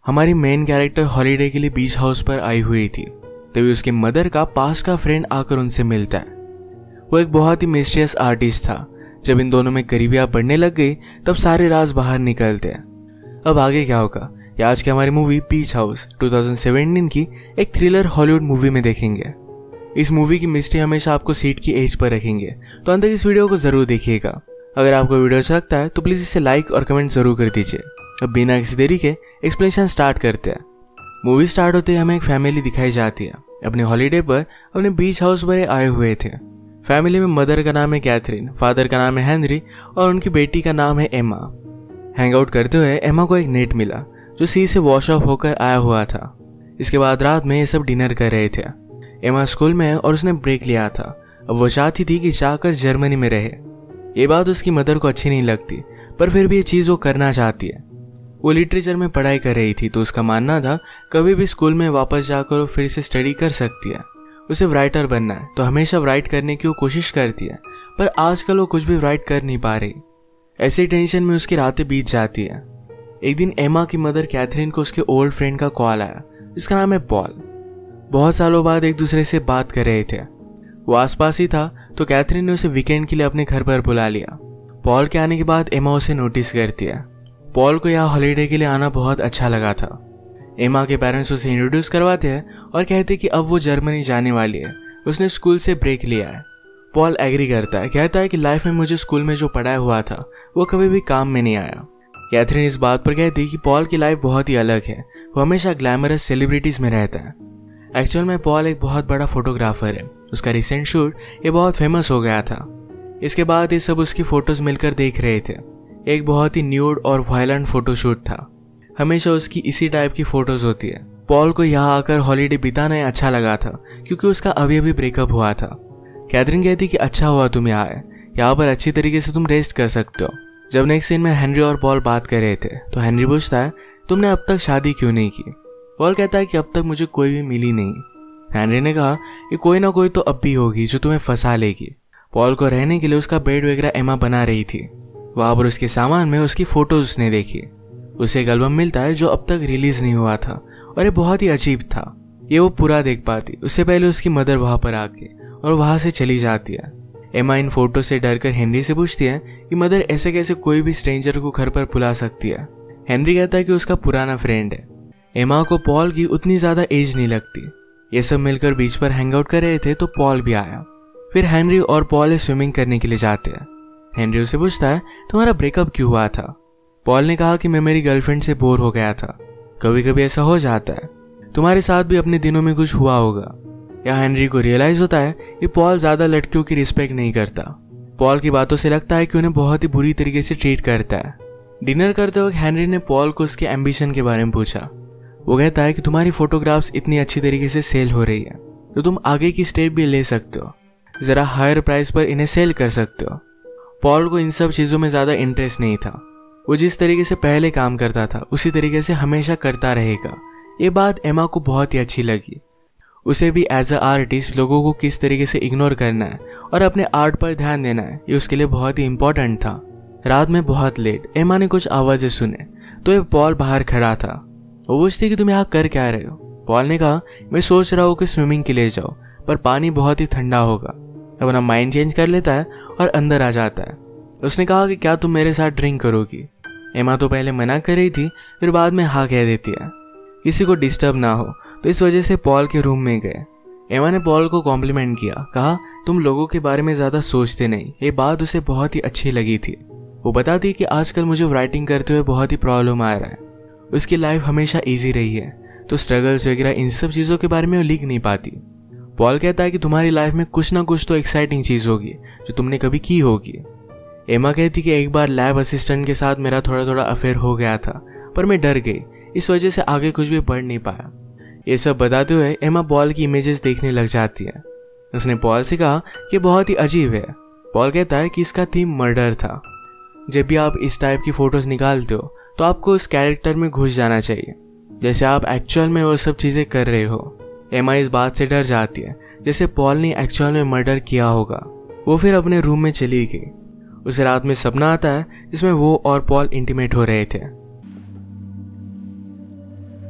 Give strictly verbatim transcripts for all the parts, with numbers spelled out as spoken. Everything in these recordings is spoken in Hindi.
हमारी मेन कैरेक्टर हॉलीडे के लिए बीच हाउस पर आई हुई थी, तभी उसके मदर का पास का फ्रेंड आकर उनसे मिलता है। वो एक बहुत ही मिस्टीरियस आर्टिस्ट था। जब इन दोनों में करीबियां बढ़ने लग गई तब सारे राज बाहर निकलते हैं। अब आगे क्या होगा ये आज की हमारी मूवी बीच हाउस दो हज़ार सत्रह की एक थ्रिलर हॉलीवुड मूवी में देखेंगे। इस मूवी की मिस्ट्री हमेशा आपको सीट की एज पर रखेंगे, तो अंत तक इस वीडियो को जरूर देखिएगा। अगर आपको वीडियो अच्छा लगता है तो प्लीज इसे लाइक और कमेंट जरूर कर दीजिए। अब बिना किसी देरी के एक्सप्लेनेशन स्टार्ट करते हैं। मूवी स्टार्ट होते ही हमें एक फैमिली दिखाई जाती है। अपने हॉलीडे पर अपने बीच हाउस पर आए हुए थे। फैमिली में मदर का नाम है कैथरीन, फादर का नाम है हेनरी और उनकी बेटी का नाम है एमा। हैंग आउट करते हुए एमा को एक नेट मिला जो सी से वॉश ऑफ होकर आया हुआ था। इसके बाद रात में ये सब डिनर कर रहे थे। एमा स्कूल में है और उसने ब्रेक लिया था। अब वो चाहती थी कि जाकर जर्मनी में रहे। ये बात उसकी मदर को अच्छी नहीं लगती, पर फिर भी ये चीज़ वो करना चाहती है। वो लिटरेचर में पढ़ाई कर रही थी, तो उसका मानना था कभी भी स्कूल में वापस जाकर वो फिर से स्टडी कर सकती है। उसे राइटर बनना है तो हमेशा राइट करने की वो कोशिश करती है, पर आजकल वो कुछ भी राइट कर नहीं पा रही। ऐसी टेंशन में उसकी रातें बीत जाती है। एक दिन एमा की मदर कैथरीन को उसके ओल्ड फ्रेंड का कॉल आया जिसका नाम है पॉल। बहुत सालों बाद एक दूसरे से बात कर रहे थे। वो आसपास ही था तो कैथरीन ने उसे वीकेंड के लिए अपने घर पर बुला लिया। पॉल के आने के बाद एमा उसे नोटिस करती है। पॉल को यहाँ हॉलीडे के लिए आना बहुत अच्छा लगा था। एमा के पेरेंट्स उसे इंट्रोड्यूस करवाते हैं और कहते कि अब वो जर्मनी जाने वाली है। उसने स्कूल से ब्रेक लिया है। पॉल एग्री करता है, कहता है कि लाइफ में मुझे स्कूल में जो पढ़ाया हुआ था वो कभी भी काम में नहीं आया। कैथरीन इस बात पर कहती कि पॉल की लाइफ बहुत ही अलग है। वो हमेशा ग्लैमरस सेलिब्रिटीज में रहता है। एक्चुअल में पॉल एक बहुत बड़ा फोटोग्राफर है। उसका रिसेंट शूट ये बहुत फेमस हो गया था। इसके बाद ये सब उसकी फोटोज मिलकर देख रहे थे। एक बहुत ही न्यूड और वायलेंट फोटोशूट था। हमेशा उसकी इसी टाइप की फोटोज होती है। पॉल को यहाँ आकर हॉलीडे बिताना अच्छा लगा था क्योंकि उसका अभी अभी ब्रेकअप हुआ था। कैथरीन कहती कि अच्छा हुआ तुम यहाँ आए, यहाँ पर अच्छी तरीके से तुम रेस्ट कर सकते हो। जब नेक्स्ट सीन में हेनरी और पॉल बात कर रहे थे तो हेनरी पूछता है तुमने अब तक शादी क्यों नहीं की। पॉल कहता है कि अब तक मुझे कोई भी मिली नहीं। हेनरी ने कहा कि कोई ना कोई तो अब भी होगी जो तुम्हें फंसा लेगी। पॉल को रहने के लिए उसका बेड वगैरह एमा बना रही थी। वहां पर उसके सामान में उसकी फोटोज उसने देखी। उसे एक एल्बम मिलता है जो अब तक रिलीज नहीं हुआ था और ये बहुत ही अजीब था। ये वो पूरा देख पाती उससे पहले उसकी मदर वहां पर आके और वहां से चली जाती है। एमा इन फोटो से डरकर हेनरी से पूछती है कि मदर ऐसे कैसे कोई भी स्ट्रेंजर को घर पर बुला सकती है। हेनरी कहता है कि उसका पुराना फ्रेंड है। एमा को पॉल की उतनी ज्यादा एज नहीं लगती। ये सब मिलकर बीच पर हैंग आउट कर रहे थे तो पॉल भी आया। फिर हेनरी और पॉल स्विमिंग करने के लिए जाते हैं। हेनरी उसे पूछता है तुम्हारा ब्रेकअप क्यों हुआ था। पॉल ने कहा कि मैं मेरी गर्लफ्रेंड से बोर हो गया था। कभी कभी ऐसा हो जाता है, तुम्हारे साथ भी अपने दिनों में कुछ हुआ होगा। या हेनरी को रियलाइज होता है कि पॉल ज्यादा लड़कियों की रिस्पेक्ट नहीं करता। पॉल की बातों से लगता है कि उन्हें बहुत ही बुरी तरीके से ट्रीट करता है। डिनर करते वक्त हेनरी ने पॉल को उसके एम्बिशन के बारे में पूछा। वो कहता है कि तुम्हारी फोटोग्राफ्स इतनी अच्छी तरीके से सेल हो रही है तो तुम आगे की स्टेप भी ले सकते हो, जरा हायर प्राइस पर इन्हें सेल कर सकते हो। पॉल को इन सब चीजों में ज्यादा इंटरेस्ट नहीं था। वो जिस तरीके से पहले काम करता था उसी तरीके से हमेशा करता रहेगा। ये बात एमा को बहुत ही अच्छी लगी। उसे भी एज अ आर्टिस्ट लोगों को किस तरीके से इग्नोर करना है और अपने आर्ट पर ध्यान देना है ये उसके लिए बहुत ही इंपॉर्टेंट था। रात में बहुत लेट एमा ने कुछ आवाजें सुने तो ये पॉल बाहर खड़ा था। वो पूछती कि तुम यहाँ कर क्या रहे हो। पॉल ने कहा मैं सोच रहा हूँ कि स्विमिंग के लिए जाओ, पर पानी बहुत ही ठंडा होगा। अपना माइंड चेंज कर लेता है और अंदर आ जाता है। उसने कहा कि क्या तुम मेरे साथ ड्रिंक करोगी। एमा तो पहले मना कर रही थी, फिर बाद में हाँ कह देती है। किसी को डिस्टर्ब ना हो तो इस वजह से पॉल के रूम में गए। एमा ने पॉल को कॉम्प्लीमेंट किया, कहा तुम लोगों के बारे में ज्यादा सोचते नहीं। ये बात उसे बहुत ही अच्छी लगी थी। वो बताती कि आजकल मुझे राइटिंग करते हुए बहुत ही प्रॉब्लम आ रहा है। उसकी लाइफ हमेशा ईजी रही है तो स्ट्रगल्स वगैरह इन सब चीजों के बारे में वो लिख नहीं पाती। पॉल कहता है कि तुम्हारी लाइफ में कुछ ना कुछ तो एक्साइटिंग चीज होगी जो तुमने कभी की होगी। एमा कहती कि एक बार लैब असिस्टेंट के साथ मेरा थोड़ा थोड़ा अफेयर हो गया था, पर मैं डर गई, इस वजह से आगे कुछ भी बढ़ नहीं पाया। ये सब बताते हुए एमा पॉल की इमेजेस देखने लग जाती है। उसने पॉल से कहा कि बहुत ही अजीब है। पॉल कहता है कि इसका थीम मर्डर था। जब भी आप इस टाइप की फोटोज निकालते हो तो आपको उस कैरेक्टर में घुस जाना चाहिए, जैसे आप एक्चुअल में वो सब चीजें कर रहे हो। एमा इस बात से डर जाती है जैसे पॉल ने एक्चुअल में मर्डर किया होगा। वो फिर अपने रूम में चली गई। उसे रात में सपना आता है जिसमें वो और पॉल इंटीमेट हो रहे थे।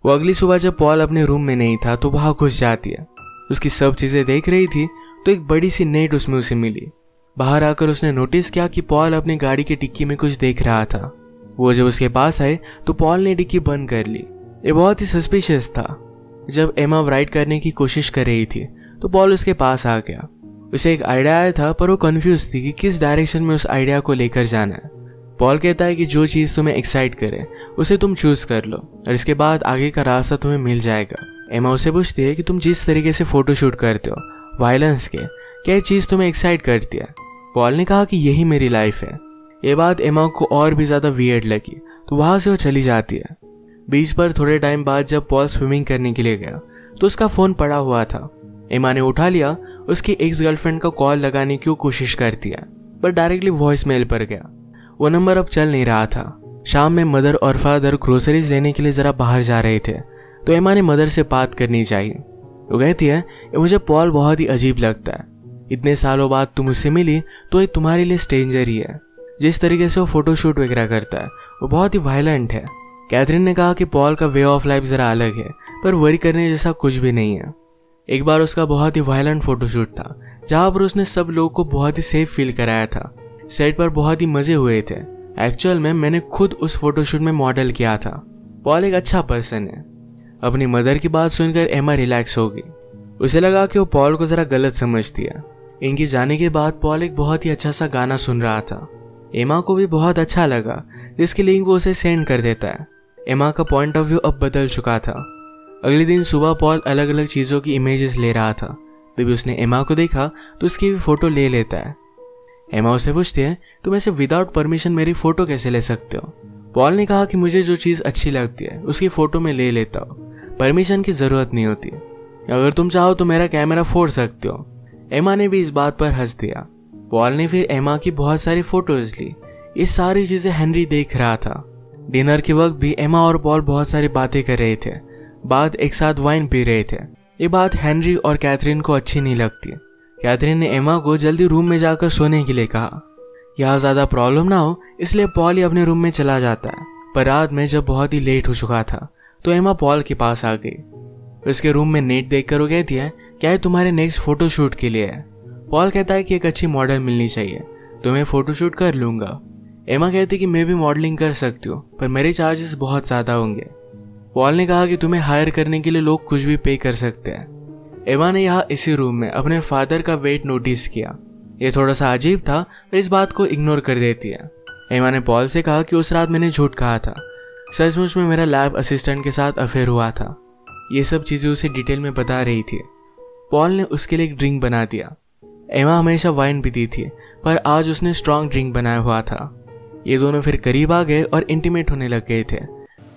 वो अगली सुबह जब पॉल अपने रूम में नहीं था तो वहां घुस जाती है। उसकी सब चीजें देख रही थी तो एक बड़ी सी नेट उसमें उसे मिली। बाहर आकर उसने नोटिस किया कि पॉल अपनी गाड़ी की डिक्की में कुछ देख रहा था। वो जब उसके पास आए तो पॉल ने डिक्की बंद कर ली। ये बहुत ही सस्पिशियस था। जब एमा राइड करने की कोशिश कर रही थी तो पॉल उसके पास आ गया। उसे एक आइडिया आया था पर वो कंफ्यूज थी कि किस डायरेक्शन में उस आइडिया को लेकर जाना है। पॉल कहता है कि जो चीज तुम्हें एक्साइट करे उसे तुम चूज कर लो और इसके बाद आगे का रास्ता तुम्हें मिल जाएगा। एमा उसे पूछती है कि तुम जिस तरीके से फोटोशूट करते हो वायलेंस के, क्या चीज तुम्हें एक्साइट करती है? पॉल ने कहा कि यही मेरी लाइफ है। ये बात एमा को और भी ज्यादा वियर्ड लगी तो वहां से वो चली जाती है। बीच पर थोड़े टाइम बाद जब पॉल स्विमिंग करने के लिए गया तो उसका फोन पड़ा हुआ था। एमा ने उठा लिया। उसकी एक्स गर्लफ्रेंड का कॉल लगाने की कोशिश करती है पर डायरेक्टली वॉइस मेल पर गया। वो नंबर अब चल नहीं रहा था। शाम में मदर और फादर ग्रोसरीज लेने के लिए जरा बाहर जा रहे थे तो एमा ने मदर से बात करनी चाहिए। वो कहती है मुझे पॉल बहुत ही अजीब लगता है। इतने सालों बाद तुम उससे मिली तो ये तुम्हारे लिए स्ट्रेंजर ही है। जिस तरीके से वो फोटोशूट वगैरह करता है वो बहुत ही वायलेंट है। कैथरीन ने कहा कि पॉल का वे ऑफ लाइफ जरा अलग है पर वरी करने जैसा कुछ भी नहीं है। एक बार उसका बहुत ही वायलेंट फोटोशूट था जहां पर उसने सब लोगों को बहुत ही सेफ फील कराया था। सेट पर बहुत ही मजे हुए थे। एक्चुअल में मैंने खुद उस फोटोशूट में मॉडल किया था। पॉल एक अच्छा पर्सन है। अपनी मदर की बात सुनकर एमा रिलैक्स हो गई। उसे लगा कि वो पॉल को जरा गलत समझती है। इनके जाने के बाद पॉल एक बहुत ही अच्छा सा गाना सुन रहा था। एमा को भी बहुत अच्छा लगा जिसकी लिंक वो उसे सेंड कर देता है। एमा का पॉइंट ऑफ व्यू अब बदल चुका था। अगले दिन सुबह पॉल अलग अलग चीजों की इमेजेस ले रहा था। तभी उसने एमा को देखा तो उसकी भी फोटो ले लेता है। एमा उसे पूछती है तुम ऐसे विदाउट परमिशन मेरी फोटो कैसे ले सकते हो? पॉल ने कहा कि मुझे जो चीज अच्छी लगती है उसकी फोटो में ले लेता हूँ, परमिशन की जरूरत नहीं होती। अगर तुम चाहो तो मेरा कैमरा फोड़ सकते हो। एमा ने भी इस बात पर हंस दिया। पॉल ने फिर एमा की बहुत सारी फोटोज ली। ये सारी चीजें हेनरी देख रहा था। डिनर के वक्त भी एमा और पॉल बहुत सारी बातें कर रहे थे। बाद एक साथ वाइन पी रहे थे। ये बात हेनरी और कैथरीन को अच्छी नहीं लगती। कैथरीन ने एमा को जल्दी रूम में जाकर सोने के लिए कहा। यहाँ ज्यादा प्रॉब्लम ना हो इसलिए पॉल ही अपने रूम में चला जाता है। पर रात में जब बहुत ही लेट हो चुका था तो एमा पॉल के पास आ गई। उसके रूम में नेट देखकर वो कहती है क्या ये तुम्हारे नेक्स्ट फोटोशूट के लिए है? पॉल कहता है कि एक अच्छी मॉडल मिलनी चाहिए तो मैं फोटोशूट कर लूंगा। एमा कहती कि मैं भी मॉडलिंग कर सकती हूँ पर मेरे चार्जेस बहुत ज्यादा होंगे। पॉल ने कहा कि तुम्हें हायर करने के लिए लोग कुछ भी पे कर सकते हैं। एमा ने यहाँ इसी रूम में अपने फादर का वेट नोटिस किया। ये थोड़ा सा अजीब था पर इस बात को इग्नोर कर देती है। एमा ने पॉल से कहा कि उस रात मैंने झूठ कहा था। सचमुच में मेरा लैब असिस्टेंट के साथ अफेयर हुआ था। ये सब चीजें उसे डिटेल में बता रही थी। पॉल ने उसके लिए एक ड्रिंक बना दिया। एमा हमेशा वाइन पीती थी पर आज उसने स्ट्रॉन्ग ड्रिंक बनाया हुआ था। ये दोनों फिर करीब आ गए और इंटीमेट होने लग गए थे।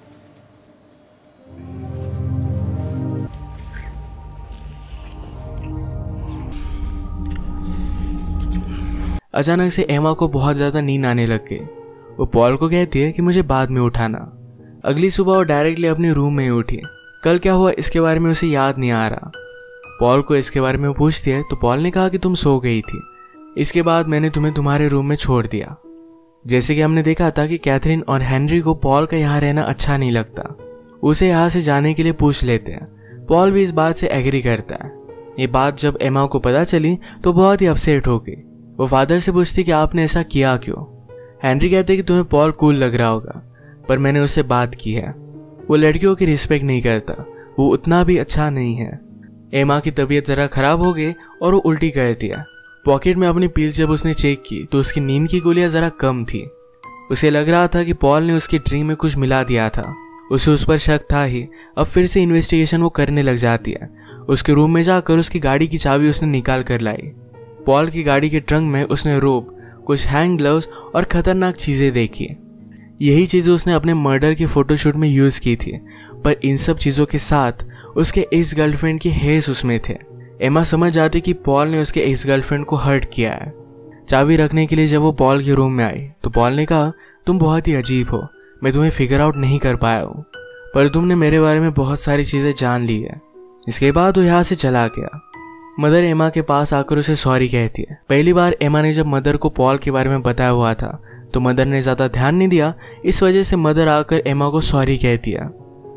अचानक से एमा को बहुत ज्यादा नींद आने लग गई। वो पॉल को कहती है कि मुझे बाद में उठाना। अगली सुबह वो डायरेक्टली अपने रूम में ही उठी। कल क्या हुआ इसके बारे में उसे याद नहीं आ रहा। पॉल को इसके बारे में वो पूछती है तो पॉल ने कहा कि तुम सो गई थी, इसके बाद मैंने तुम्हें तुम्हारे रूम में छोड़ दिया। जैसे कि हमने देखा था कि कैथरीन और हेनरी को पॉल का यहाँ रहना अच्छा नहीं लगता। उसे यहाँ से जाने के लिए पूछ लेते हैं। पॉल भी इस बात से एग्री करता है। ये बात जब एमा को पता चली तो बहुत ही अपसेट हो गई। वो फादर से पूछती कि आपने ऐसा किया क्यों? हेनरी कहते कि तुम्हें पॉल कूल लग रहा होगा पर मैंने उससे बात की है। वो लड़कियों की रिस्पेक्ट नहीं करता, वो उतना भी अच्छा नहीं है। एमा की तबीयत जरा खराब हो गई और वो उल्टी कर दिया। पॉकेट में अपनी पील्स जब उसने चेक की तो उसकी नींद की गोलियां जरा कम थी। उसे लग रहा था कि पॉल ने उसकी ड्रिंक में कुछ मिला दिया था। उसे उस पर शक था ही। अब फिर से इन्वेस्टिगेशन वो करने लग जाती है। उसके रूम में जाकर उसकी गाड़ी की चाबी उसने निकाल कर लाई। पॉल की गाड़ी के ट्रंक में उसने रोप, कुछ हैंड ग्लव्स और खतरनाक चीजें देखी। यही चीजें उसने अपने मर्डर के फोटोशूट में यूज की थी। पर इन सब चीजों के साथ उसके एक्स गर्लफ्रेंड के हेयर्स उसमें थे। एमा समझ जाती कि पॉल ने उसके एक्स गर्लफ्रेंड को हर्ट किया है। चाबी रखने के लिए जब वो पॉल के रूम में आई तो पॉल ने कहा, तुम बहुत ही अजीब हो, मैं तुम्हें फिगर आउट नहीं कर पाया हूँ, पर तुमने मेरे बारे में बहुत सारी चीजें जान ली है। इसके बाद वो यहाँ से चला गया। मदर एमा के पास आकर उसे सॉरी कहती है। पहली बार एमा ने जब मदर को पॉल के बारे में बताया हुआ था तो मदर ने ज्यादा ध्यान नहीं दिया। इस वजह से मदर आकर एमा को सॉरी कहती है।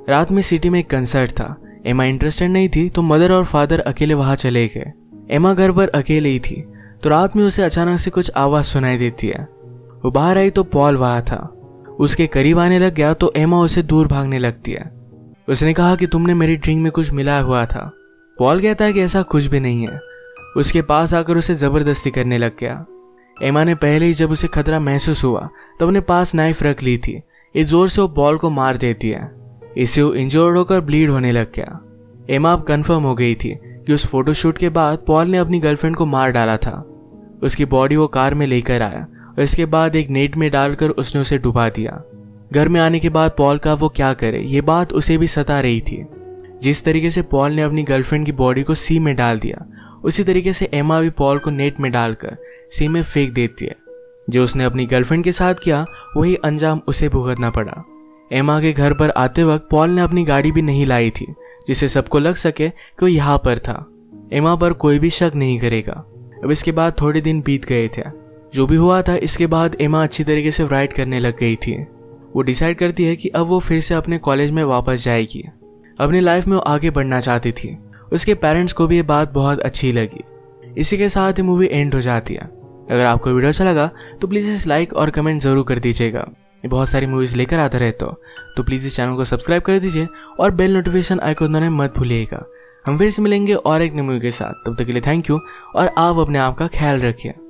रात में सिटी में एक कंसर्ट था। एमा इंटरेस्टेड नहीं थी तो मदर और फादर अकेले वहां चले गए। एमा घर पर अकेले ही थी तो रात में उसे अचानक से कुछ आवाज सुनाई देती है। वो बाहर आई तो पॉल वहां था। उसके करीब आने लग गया तो एमा उसे दूर भागने लगती है। उसने कहा कि तुमने मेरी ड्रिंक में कुछ मिलाया हुआ था। पॉल कहता है कि ऐसा कुछ भी नहीं है। उसके पास आकर उसे जबरदस्ती करने लग गया। एमा ने पहले ही जब उसे खतरा महसूस हुआ तब अपने पास नाइफ रख ली थी। इस जोर से वो पॉल को मार देती है। इससे वो इंजर्ड होकर ब्लीड होने लग गया। एमा अब कंफर्म हो गई थी कि उस फोटोशूट के बाद पॉल ने अपनी गर्लफ्रेंड को मार डाला था। उसकी बॉडी वो कार में लेकर आया और इसके बाद एक नेट में डालकर उसने उसे डुबा दिया। घर में आने के बाद पॉल का वो क्या करे ये बात उसे भी सता रही थी। जिस तरीके से पॉल ने अपनी गर्लफ्रेंड की बॉडी को सी में डाल दिया उसी तरीके से एमा भी पॉल को नेट में डालकर सी में फेंक देती है। जो उसने अपनी गर्लफ्रेंड के साथ किया वही अंजाम उसे भुगतना पड़ा। एमा के घर पर आते वक्त पॉल ने अपनी गाड़ी भी नहीं लाई थी जिससे सबको लग सके कि वो यहाँ पर था। एमा पर कोई भी शक नहीं करेगा। अब इसके बाद थोड़े दिन बीत गए थे। जो भी हुआ था इसके बाद एमा अच्छी तरीके से राइट करने लग गई थी। वो डिसाइड करती है कि अब वो फिर से अपने कॉलेज में वापस जाएगी। अपनी लाइफ में वो आगे बढ़ना चाहती थी। उसके पेरेंट्स को भी ये बात बहुत अच्छी लगी। इसी के साथ ही मूवी एंड हो जाती है। अगर आपको वीडियो अच्छा लगा तो प्लीज़ इस लाइक और कमेंट जरूर कर दीजिएगा। बहुत सारी मूवीज़ लेकर आता रहता हो तो प्लीज़ इस चैनल को सब्सक्राइब कर दीजिए और बेल नोटिफिकेशन आइकन दबाना मत भूलिएगा। हम फिर से मिलेंगे और एक नई मूवी के साथ। तब तक के लिए थैंक यू और आप अपने आप का ख्याल रखिए।